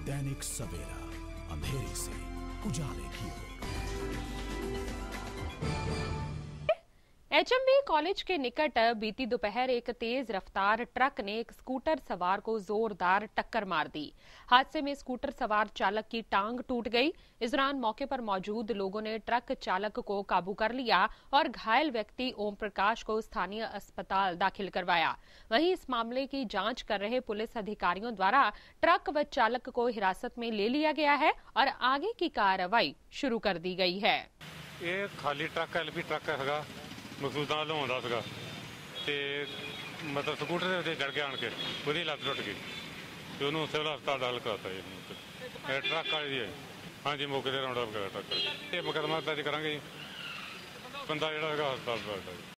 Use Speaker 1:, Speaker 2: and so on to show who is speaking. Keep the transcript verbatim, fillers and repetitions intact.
Speaker 1: दैनिक सवेरा, अंधेरे से उजाले की ओर।
Speaker 2: एचएमवी कॉलेज के निकट बीती दोपहर एक तेज रफ्तार ट्रक ने एक स्कूटर सवार को जोरदार टक्कर मार दी। हादसे में स्कूटर सवार चालक की टांग टूट गई। इस दौरान मौके पर मौजूद लोगों ने ट्रक चालक को काबू कर लिया और घायल व्यक्ति ओम प्रकाश को स्थानीय अस्पताल दाखिल करवाया। वहीं इस मामले की जांच कर रहे पुलिस अधिकारियों द्वारा ट्रक व चालक को हिरासत में ले लिया गया है और आगे की कार्रवाई शुरू कर दी गई है।
Speaker 3: ये खाली ट्रक एलपी ट्रक है मकसूदा लिया सगा तो मतलब स्कूटर के उत्ते चढ़ के आन के वही लत्त टुट गई तो उन्होंने सिविल हस्पताल दाखिल कराता। ट्रक वाले जी हाँ जी मौके से राउंड अप करा ट्रक ये मुकदमा दर्ज करा जी बंदा जोड़ा हस्पताल।